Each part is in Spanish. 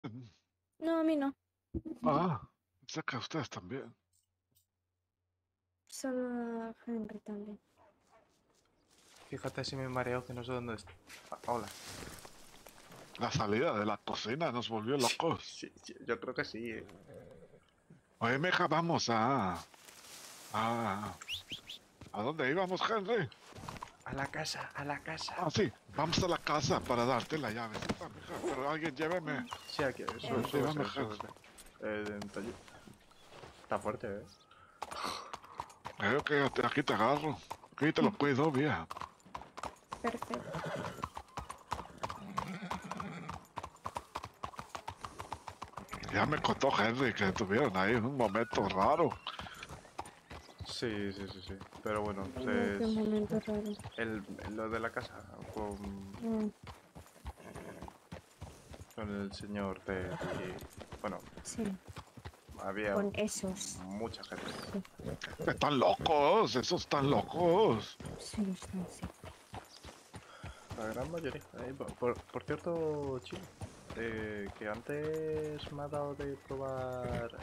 No, a mí no. Ah, sé que ustedes también. Solo a Henry también. Fíjate si me he mareado que no sé dónde está. Ah, hola. La salida de la cocina nos volvió locos. Sí, sí, yo creo que sí. Oye, meja, vamos a... ¿A dónde íbamos, Henry? A la casa, a la casa. Ah, sí, vamos a la casa para darte la llavecita, mija. Pero alguien lléveme. Sí, aquí, Llévame, súbase, Henry. súbase. Está fuerte, ¿eh? Que aquí te agarro. Aquí te lo cuido, vieja. Perfecto. Ya me contó Henry que tuvieron ahí un momento raro. Sí, sí, sí, sí. Pero bueno, No, qué momento raro. lo de la casa Mm, con el señor Ted y bueno, sí, había con esos. mucha gente. Sí, Están locos, esos están locos. sí, lo están, sí. La gran mayoría. Por cierto, Chile, que antes me ha dado de probar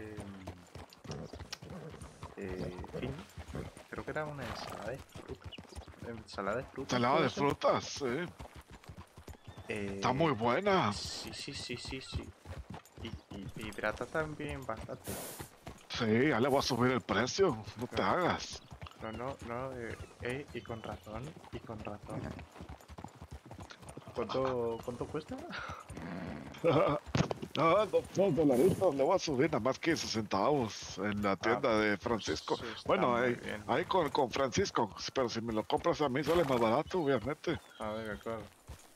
Finn. Creo que era una ensalada de frutas. ¿Ensalada de frutas Ensalada puede de ser? frutas, sí. Está muy Eh, buena. sí, sí, sí, sí, sí. Y hidrata también bastante. Sí, ya le voy a subir el precio. No te No, hagas. no, no, no, y con razón, y con razón. ¿Cuánto cuesta? No, $2. Le voy a subir nada más 15 centavos en la Ah, tienda de Francisco. pues está Bueno, muy bien. ahí con Francisco. Pero si me lo compras a mí sale más barato, obviamente. Ah, venga, claro.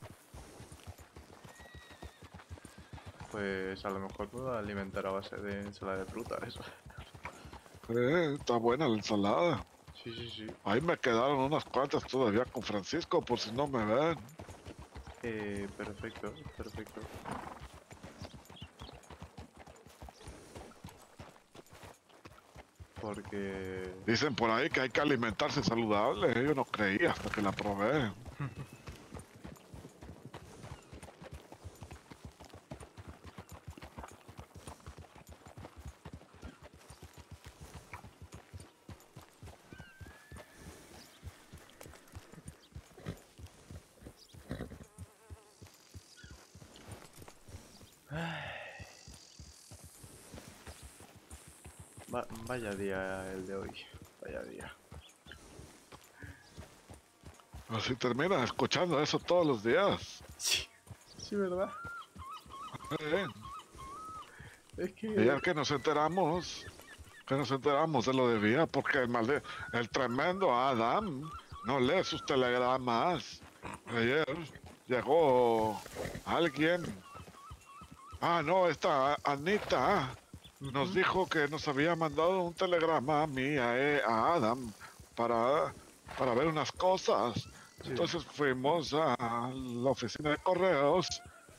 Pues a lo mejor puedo alimentar a base de ensalada de fruta, eso. Está buena la ensalada. Sí, sí, sí. Ahí me quedaron unas cuantas todavía con Francisco, por si no me ven. Perfecto, perfecto. Porque... Dicen por ahí que hay que alimentarse saludable. Yo no creía hasta que la probé. Vaya día el de hoy. Vaya día. Así terminan escuchando eso todos los días. Sí, sí, ¿verdad? Eh, Es Ayer que... que nos enteramos de lo de Vía, porque el tremendo Adam no lee sus telegramas. Ayer llegó alguien. Ah, no, esta Anita nos Ujú. dijo que nos había mandado un telegrama a mí, a Adam, para, para ver unas cosas. Sí. Entonces fuimos a la oficina de correos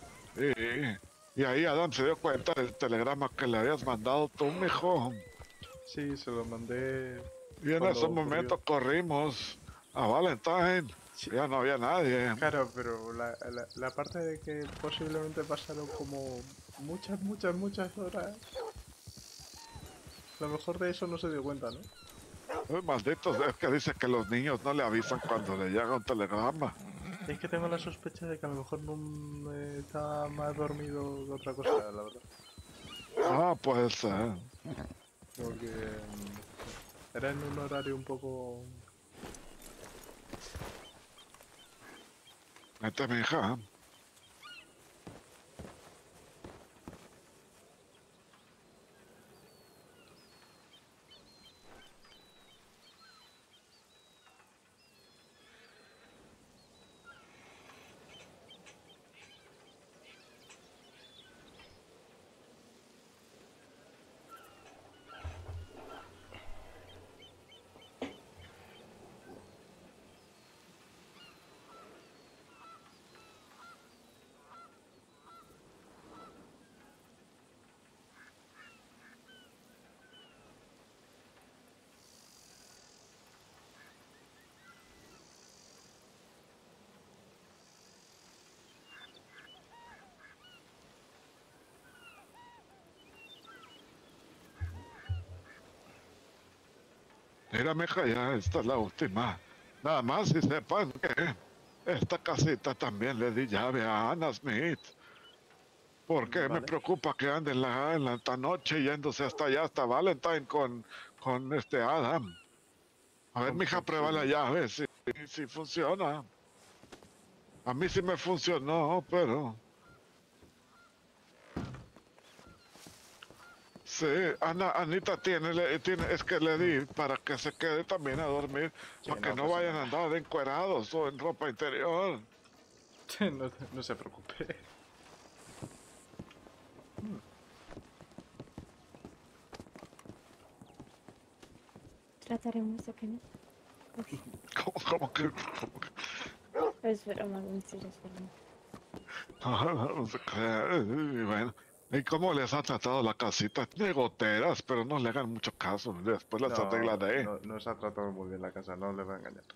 y ahí Adam se dio cuenta del telegrama que le habías mandado tú, mijo. Sí, se lo mandé Y en cuando ese ocurrió. momento corrimos a Valentine. Sí, Ya no había nadie. claro, pero la parte de que posiblemente pasaron como muchas, muchas, muchas horas, a lo mejor de eso no se dio cuenta, ¿no? Malditos, es que dice que los niños no le avisan cuando le llega un telegrama. Es que tengo la sospecha de que a lo mejor no estaba más dormido que otra cosa, la verdad. Ah, pues, Porque era en un horario un poco... vete, mija. Mira, mija, ya esta es la última. Nada más y sepan que esta casita también le di llave a Anna Smith. Porque me Vale. preocupa que ande en la esta noche yéndose hasta allá, hasta Valentine con este Adam. A ver, mija, prueba la Comprensible. llave, si funciona. A mí sí me funcionó, pero... Sí, Anita es que le di para que se quede también a dormir, Sí, para que no no pasa vayan a nada. andar encuerados o en ropa interior. No, no se preocupe. Trataremos de que no. Uy, ¿Cómo que? es broma, mentira, es broma. No se crea. Y bueno, ¿y cómo les ha tratado la casita? Tiene goteras, pero no le hagan mucho caso. Después las No, arreglaré. no se ha tratado muy bien la casa, no le voy a engañar.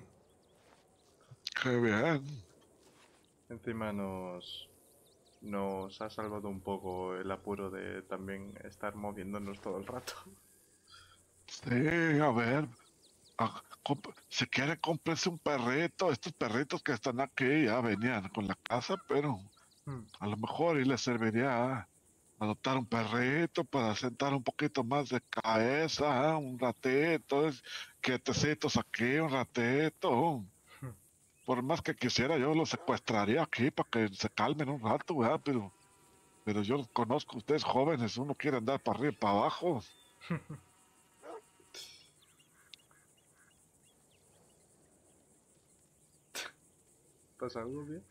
Qué bien. Encima nos ha salvado un poco el apuro de también estar moviéndonos todo el rato. Sí, a ver. Si quiere, cómprese un perrito. Estos perritos que están aquí ya venían con la casa, pero Hmm. a lo mejor y le serviría adoptar un perrito para sentar un poquito más de cabeza, un ratito, quietecitos aquí, un ratito. Por más que quisiera, yo los secuestraría aquí para que se calmen un rato, ¿verdad? Pero yo los conozco, ustedes jóvenes, uno quiere andar para arriba y para abajo. ¿Pasa algo bien?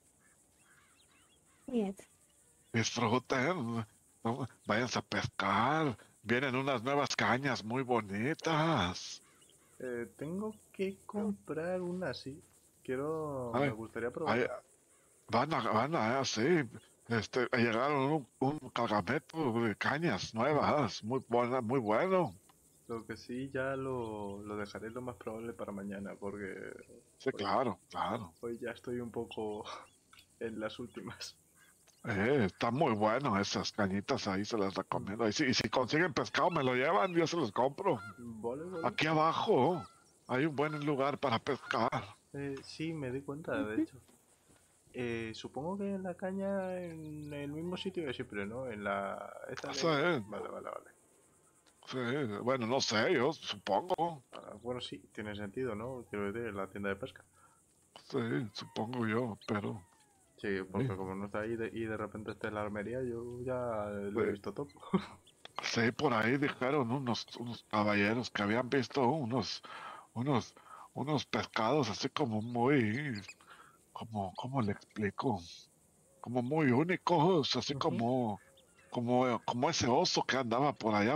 Niet. Disfruten, ¿no? Váyanse a pescar. Vienen unas nuevas cañas muy bonitas. Tengo que comprar una, sí. Me Ay, gustaría ay, probarla. sí. Llegaron un cargamento de cañas nuevas, muy buenas, muy bueno. Lo que sí ya lo dejaré lo más probable para mañana, porque Sí, hoy, claro, claro. hoy ya estoy un poco en las últimas. Está muy bueno esas cañitas ahí, se las Mm. recomiendo. Y si consiguen pescado, me lo llevan, yo se los compro. Vale, vale. Aquí abajo hay un buen lugar para pescar. Sí, me di cuenta, de hecho. Supongo que en la caña, en el mismo sitio de siempre, ¿no? En la... Esta Sí, de... Vale, vale, vale. sí, bueno, no sé, yo supongo. Ah, bueno, sí, tiene sentido, ¿no? Quiero decir, en la tienda de pesca. Sí, supongo yo, pero... Sí, Sí, porque como no está ahí y de repente está en la armería, yo ya lo he sí, visto todo. sí, por ahí dijeron unos caballeros que habían visto unos, unos pescados así como muy, ¿cómo le explico? Como muy únicos, así Ujú. como ese oso que andaba por allá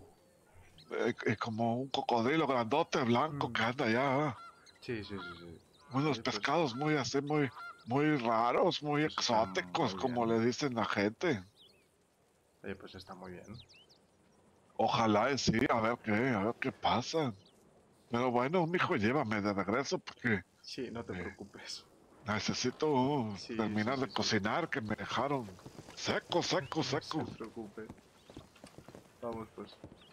como un cocodrilo grandote blanco Mm. que anda allá. Sí, sí, sí, sí. Unos Pues, pescados muy así, muy raros, muy pues está exóticos, muy como bien. le dicen la gente. Pues está muy bien. Ojalá y sí, a ver qué pasa. Pero bueno, mijo, llévame de regreso porque Sí, no te eh, preocupes. necesito Sí, sí, terminar de sí, sí. cocinar, que me dejaron seco, seco, No se seco. preocupe. Vamos pues.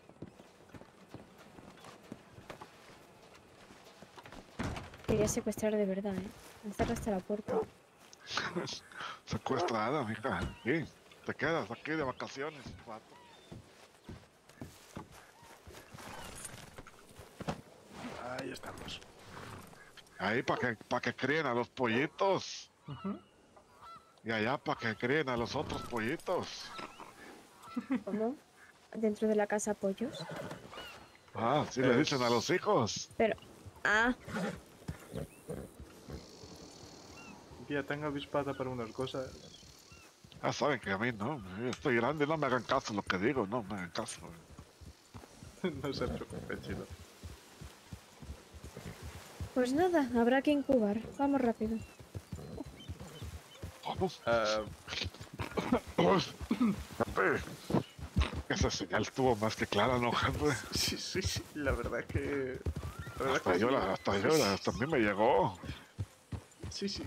Quería secuestrar de verdad, ¿eh? Hacerlo hasta la puerta. Secuestrada, mija. Sí, te quedas aquí de vacaciones un rato. Ahí estamos. Ahí para que críen a los pollitos. Ujú. Y allá para que críen a los otros pollitos. ¿Cómo? ¿Dentro de la casa pollos? Ah, sí le dicen a los Es... hijos. Pero... Ah, Ya tengo avispada para unas cosas. Ya saben que a mí no, yo estoy grande, no me hagan caso lo que digo, no me hagan caso. No se preocupe, chino. pues nada, habrá que incubar. Vamos rápido. ¿Cómo? Ah, Pues, Pepe, esa señal estuvo más que clara, ¿no, Henry? sí, sí, sí. La verdad que... La verdad que sí. Hasta a mí me llegó. Sí, sí.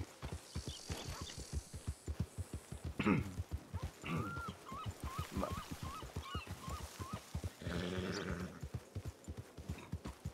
Vale.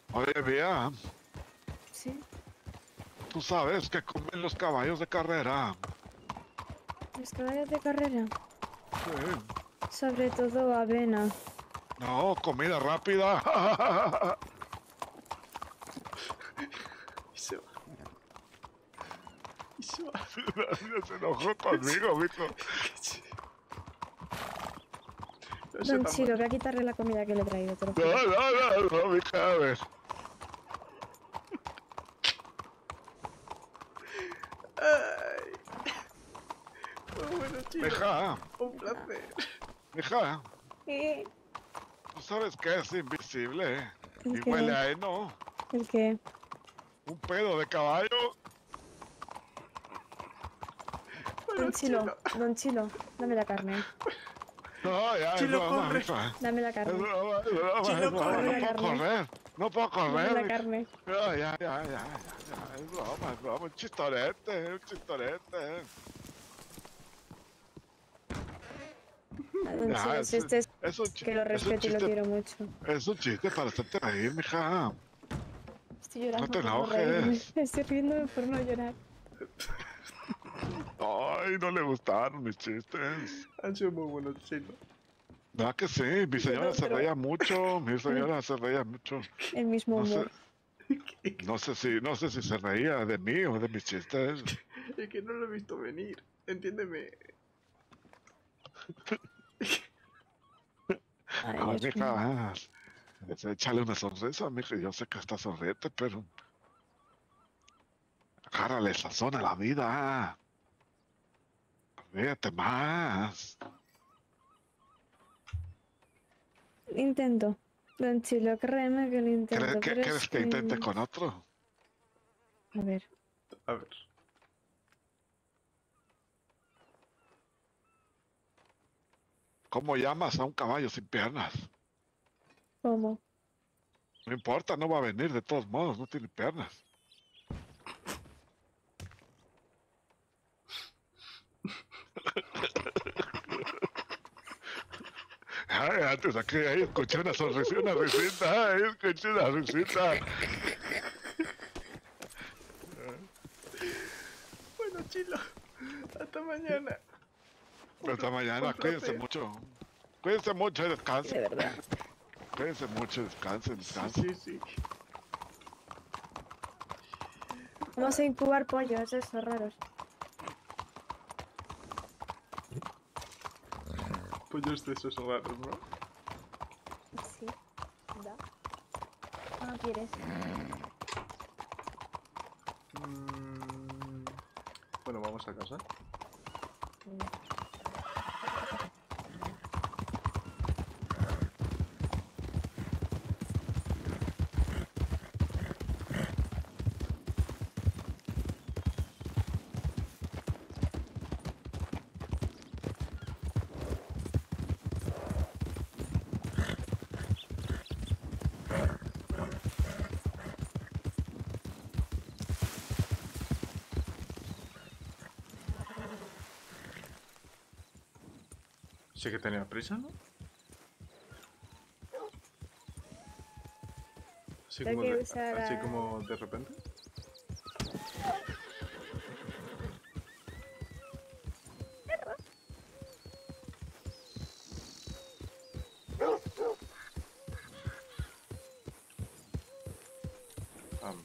Oye, Bea, Sí, tú sabes que comen los caballos de carrera. los caballos de carrera. Sí. Sobre todo avena. No, comida rápida. Y se va. Y se va. Se enojó conmigo, mijo. No sé Don tan Chilo, mal. voy a quitarle la comida que le he traído, te lo No, juro. no, mija, a ver. Ay. Muy bueno, Chilo. Mija, Un placer. mija, ¿Qué? ¿tú sabes qué es invisible? ¿El Y qué? huele a heno. ¿El qué? Un pedo de caballo. Bueno, Chilo. Don Chilo, dame la carne. No, ya, es Chilo, broma, corre. mija. Dame la Es carne. broma, es broma, Chilo, es broma. corre. No La puedo carne. correr. No puedo Dame correr, la mija. carne. No, ya. Es broma. Un chistorete, un chistorete. Ah, Don Ya, Chilo, si este es que lo es un respeto y lo chiste, quiero mucho. es un chiste para hacerte reír, mija. Estoy No llorando te por no reírme. enojes. Estoy riéndome por no llorar. Ay, no le gustaron mis chistes. Han sido muy buenos, Chilo. ¿Verdad que sí? Mi señora se pero- reía mucho, mi señora se reía mucho. El mismo No sé, humor. no sé si se reía de mí o de mis chistes. Es que no lo he visto venir. Entiéndeme. Ay, Ay, Dios mío. mija, échale una sonrisa, mija. Yo sé que está sonriente, pero agárrale sazón a la vida. Ríete más. Intento. Don Chilo, créeme que lo intento, pero ¿Quieres es que intente que... con otro? A ver, A ver. ¿Cómo llamas a un caballo sin piernas? ¿cómo? No importa, no va a venir de todos modos, no tiene piernas. Ay, antes aquí, ahí escuché una sonrisa, una risita, ahí escuché una risita. Bueno, Chilo. Hasta mañana. Hasta mañana, un cuídense placer. mucho. Cuídense mucho y De descansen. verdad. Cuídense mucho, descansen. Sí. Vamos a incubar pollos, esos raros. Pollos de esos raros, ¿no? Sí. Da. No quieres. Bueno, vamos a casa. Sí que tenía prisa, ¿no? Hay que usar así a- como de repente. Am.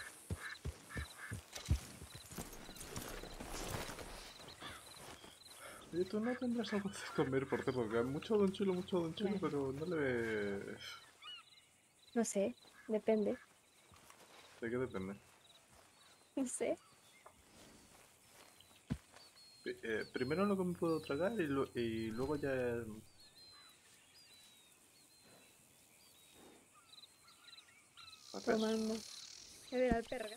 Oye, tú no tendrás algo de comer, por cierto, que hay mucho Don Chilo, Claro. pero no le ve... No sé, depende. ¿De qué depende? No sé. Primero lo que me puedo tragar y luego ya... ¿Haces? Tomando. A ver, al perro.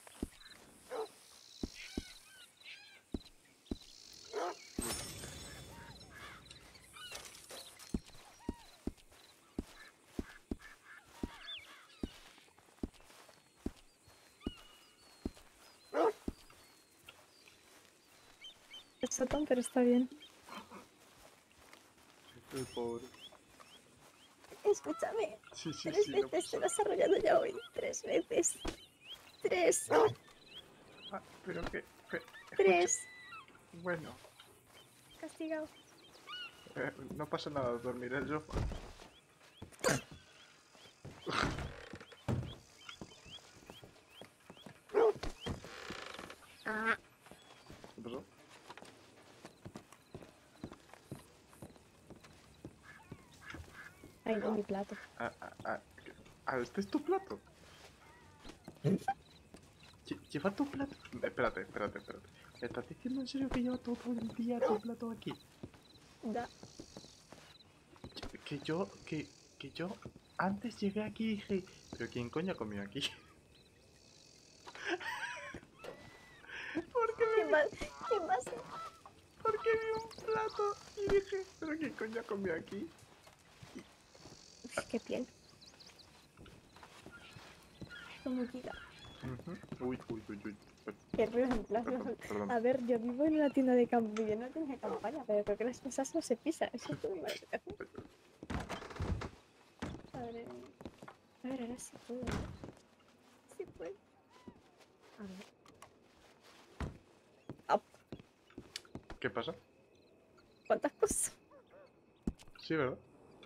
Es sotón, pero está bien. El pobre. Escúchame. Sí, sí, 3 sí, no veces te pasa. lo has arrollado ya hoy. 3 veces. 3. Ah, pero que... escucha, 3. bueno, Castigado. no pasa nada, dormiré en el sofá. Ah. ¿Qué pasó? Ay, no, mi plato. ¿Este es tu plato? ¿Lleva tu plato? Espérate. ¿Me estás diciendo en serio que lleva todo el día tu plato aquí? Da. Que yo antes llegué aquí y dije, ¿pero quién coño ha comido aquí? ¿Quién más? ¿Quién más? Porque vi un plato y dije, ¿pero quién coño ha comido aquí? Uf, qué piel. Como quita. Uy. Qué ruido en plan. Perdón. A ver, yo vivo en una tienda de campaña, yo no tengo de campaña, pero creo que las cosas no se pisan. Eso es muy mal. Madre mía. A ver, ahora sí puedo, ¿no? Sí puedo. A ver. Ah, ¿Qué pasa? ¿cuántas cosas? Sí, ¿verdad?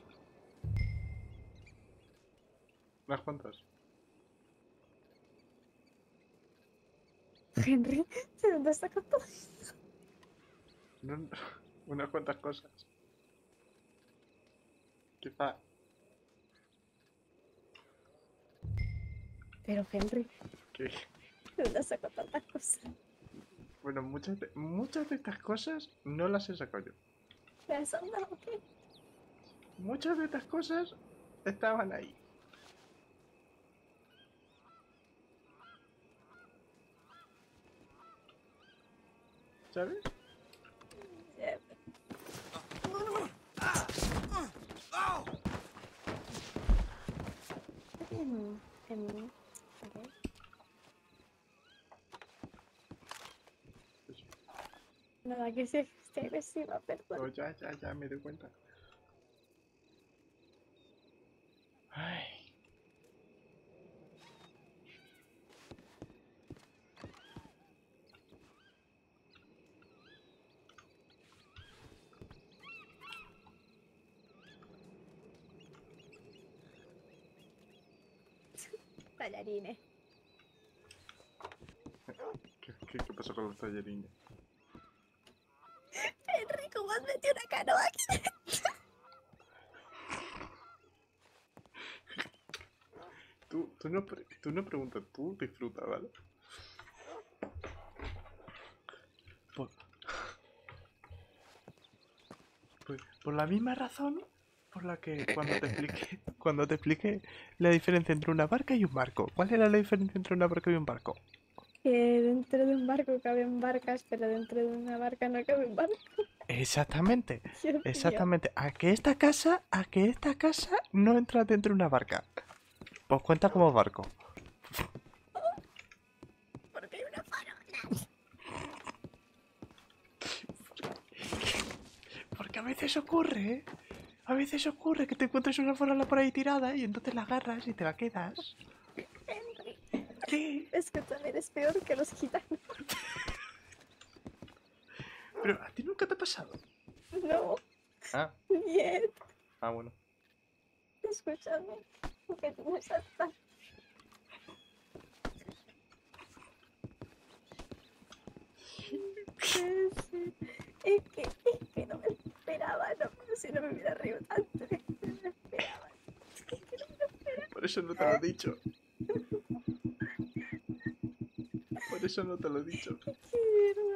¿Unas cuantas? Henry, ¿de dónde has sacado todo? No, unas cuantas cosas. Quizá. Pero Henry, Que, ¿de dónde has sacado tantas cosas? bueno, muchas de estas cosas no las he sacado yo. ¿Me has andado o qué? Muchas de estas cosas estaban ahí. ¿Sabes? Eh, a ver. Nada, que sí, esté agresiva, perdón. Oh, ya, me doy cuenta. Ay. Tallarines. ¿Qué pasó con los tallarines? Henry, ¿cómo has metido una canoa aquí? Tú no preguntas, tú disfruta, ¿vale? Por, por la misma razón por la que cuando te expliqué la diferencia entre una barca y un barco. ¿Cuál era la diferencia entre una barca y un barco? Que dentro de un barco caben barcas, pero dentro de una barca no cabe un barco. Exactamente, Dios mío. exactamente. A que esta casa no entra dentro de una barca. Pues cuenta como barco. Porque hay una farola. Porque a veces ocurre, ¿eh? A veces ocurre que te encuentres una farola por ahí tirada y entonces la agarras y te la quedas. Henry, ¿Qué? escúchame, eres peor que los gitanos. Pero a ti nunca te ha pasado. No, Ah, bien. bueno. Escúchame, que tú no estás tan... Sí, sí. Es que no me esperaba, no, si no me hubiera reído tanto, es que no me esperaba. Es que no me lo esperaba. Por eso no te lo he dicho. Por eso no te lo he dicho. Quiero